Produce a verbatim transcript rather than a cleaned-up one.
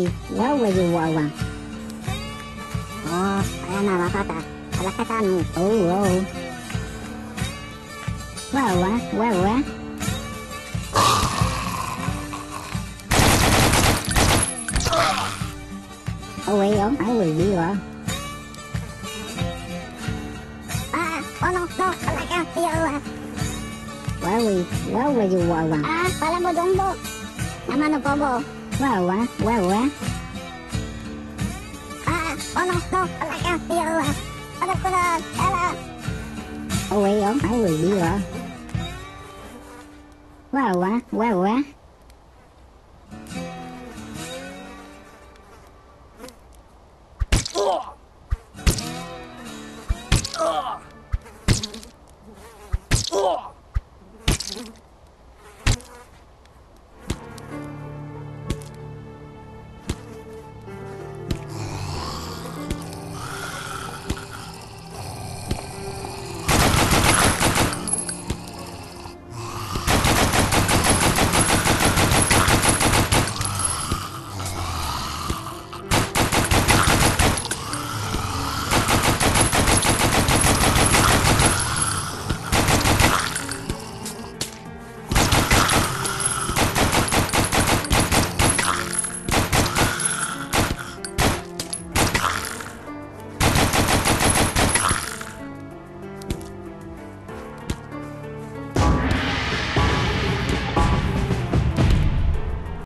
wewe yuwawa. Oh, ayan na makata. Kalakatan mo. Oh, oh. Wewe, wewe. Ôi ông phải quỳ đi rồi. À, oh no, no, lại ra, đi rồi. Quá quỳ, quá quỳ dù quà quà. À, phải làm bộ đúng bộ. Làm ăn được có bộ. Quá quá, quá quá. À, oh no, no, lại ra, đi rồi. Ở đây có là, đó là. Ôi ông phải quỳ đi rồi. Quá quá, quá quá.